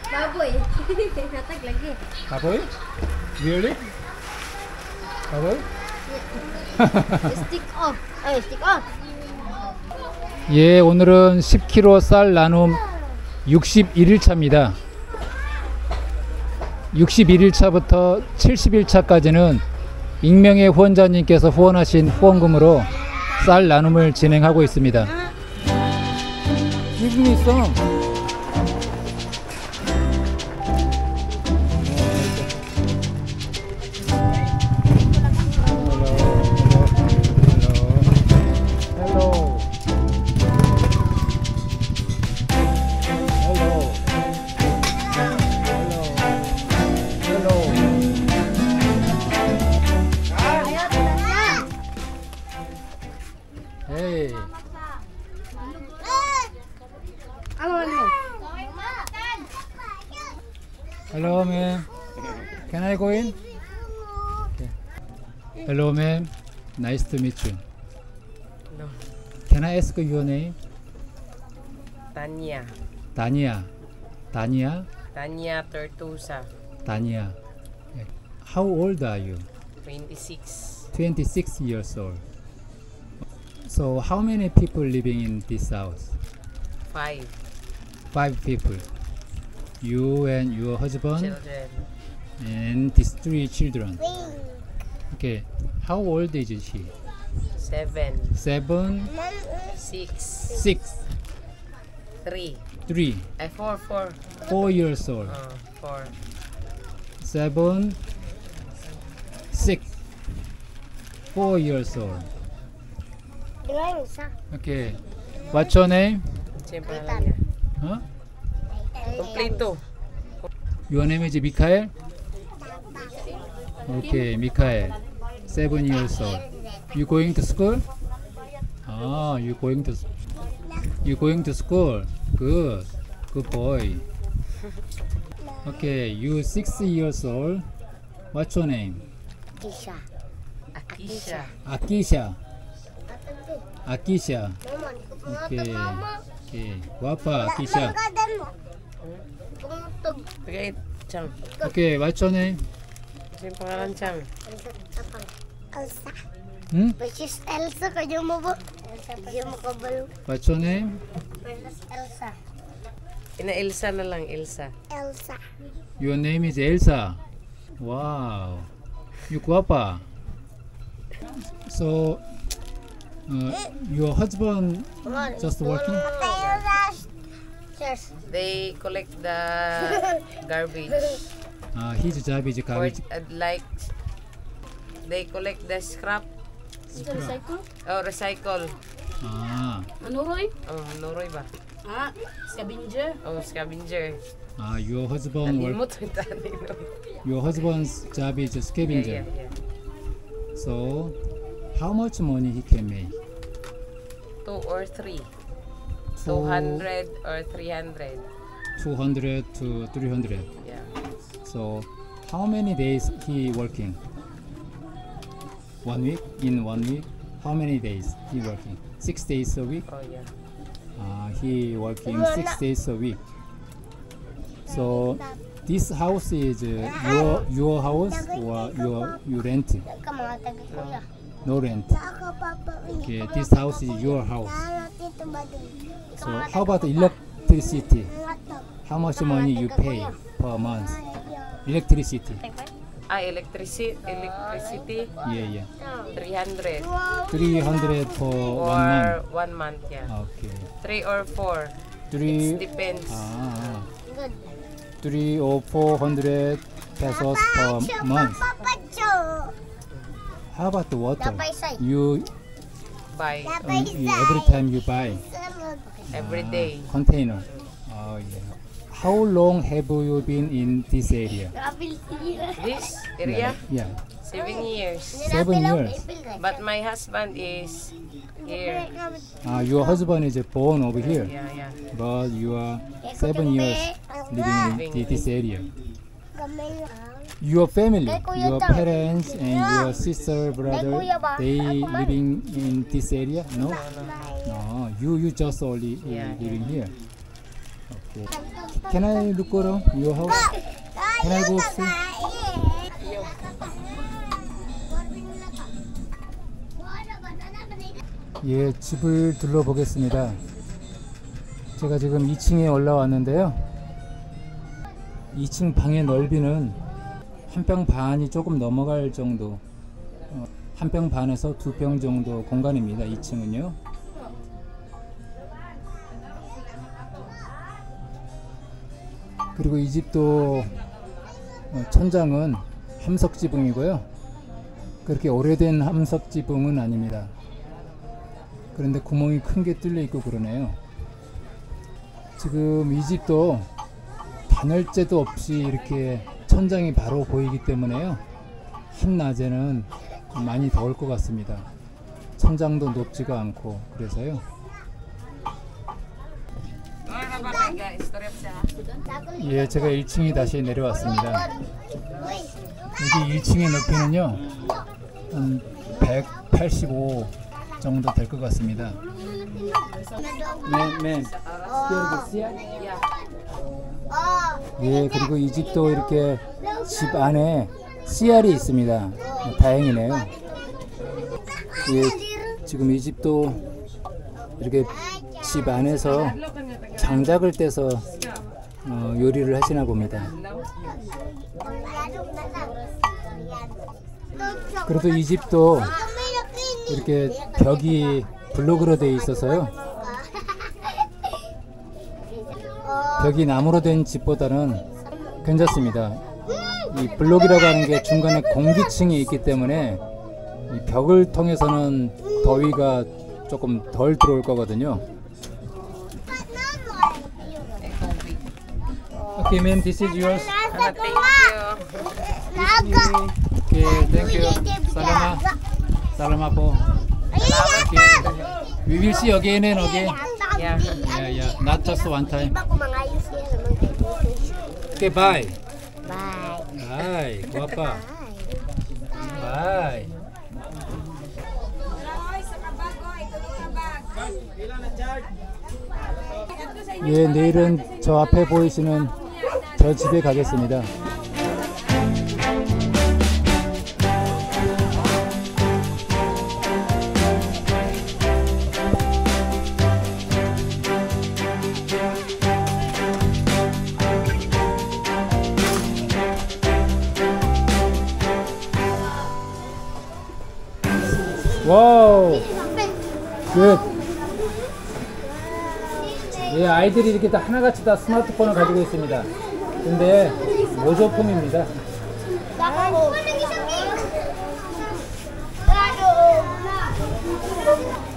Baboy. Hatag lagi. 바보이? Really? 바보이? Stick off. Ay, stick off. 예, 오늘은 10kg 쌀 나눔 61일차입니다. 61일차부터 71차까지는 익명의 후원자님께서 후원하신 후원금으로 쌀 나눔을 진행하고 있습니다. Give me some. Hey. Hello, ma'am. Can I go in? Okay. Hello, ma'am. Nice to meet you. No. Can I ask your name? Tanya. Tanya. Tanya. Tanya Tortusa. Tanya. How old are you? 26. 26 years old. So how many people living in this house? 5 5 people. You and your husband children. and these 3 children. Okay. How old is she? 7. 7, 6. 6, 3. 3, 4. 4 years old. 4. 7, 6, 4 years old. Okay. What's your name? Siya yung pangalan niya. Huh? Kompleto. Your name is Mikael? Okay, Mikael. 7 years old. You going to school? Ah, you going to school. Good. Good boy. Okay, you 6 years old. What's your name? Akisha. Akisha. Akisha. Okay. Okay. Guapa, Akisha. Okay, Chang. Okay, what's your name? Siya yung pangalan, Chang. Elsa. Hmm? Princess Elsa kayo mo ba? Hindi mo kabalo. What's your name? Princess Elsa. Ina Elsa na lang, Elsa. Elsa. Your name is Elsa. Wow. You guapa. So, your husband just working? Cheers. They collect the garbage. His job is Or garbage. like, they collect the scrap. Recycle? Oh, recycle. Anuroy? Oh, Noroy ba? Scavenger. Oh, scavenger. Your husband Nalimot yung tanay, no? Your husband's job is a scavenger. Yeah. So, how much money he can make? 2 or 3. So, 200 or 300. 200 to 300. Yeah. So, how many days he working? 1 week? In 1 week? How many days he working? 6 days a week? Oh, yeah. He working 6 days a week. So this house is your house or you rent? No rent. Okay, this house is your house. So how about electricity? How much money you pay per month? Electricity. Electricity. Yeah. 300. 300 for 1 month. Or 1 month, yeah. Okay. 3 or 4. 3. It depends. 3 or 400 pesos per month. How about the water? You Buy every time you buy every day. container. Oh yeah. How long have you been in this area? This area, Yeah. 7 years. 7 years. But my husband is here. Your husband is born over here, Yeah. but you are 7 years living in this area. Your family, your parents and your sister, brother, they living in this area? No? No, you just only living here. Okay. Can I look around your house? Can I go see? 예, 집을 둘러보겠습니다. 제가 지금 2층에 올라왔는데요. 2층 방의 넓이는 한 평 반이 조금 넘어갈 정도, 한 평 반에서 2평 정도 공간입니다. 2층은요. 그리고 이 집도 천장은 함석 지붕이고요. 그렇게 오래된 함석 지붕은 아닙니다. 그런데 구멍이 큰 게 뚫려 있고 그러네요. 지금 이 집도 단열재도 없이 이렇게 천장이 바로 보이기 때문에요. 한낮에는 많이 더울 것 같습니다. 천장도 높지가 않고 그래서요. 예, 제가 1층이 다시 내려왔습니다. 여기 1층의 높이는요 한 185 정도 될 것 같습니다. 예, 그리고 이 집도 이렇게 집 안에 CR이 있습니다. 다행이네요. 예, 지금 이 집도 이렇게 집 안에서 장작을 떼서 요리를 하시나 봅니다. 그래도 이 집도 이렇게 벽이 블록으로 되어 있어서요. 벽이 나무로 된 집보다는 괜찮습니다. 이 블록이라고 하는 게 중간에 공기층이 있기 때문에 이 벽을 통해서는 더위가 조금 덜 들어올 거거든요. Okay, ma'am, this is yours. Okay, thank you. Salamat po. Okay. We will see again and again. Yeah. Not just one time. Okay, bye. Bye. Guapa. Bye. 예, 내일은 저 앞에 보이시는 저 집에 가겠습니다. 와우, 굿. 예, 아이들이 이렇게 다 하나같이 다 스마트폰을 가지고 있습니다. 근데 모조품입니다. Aduh.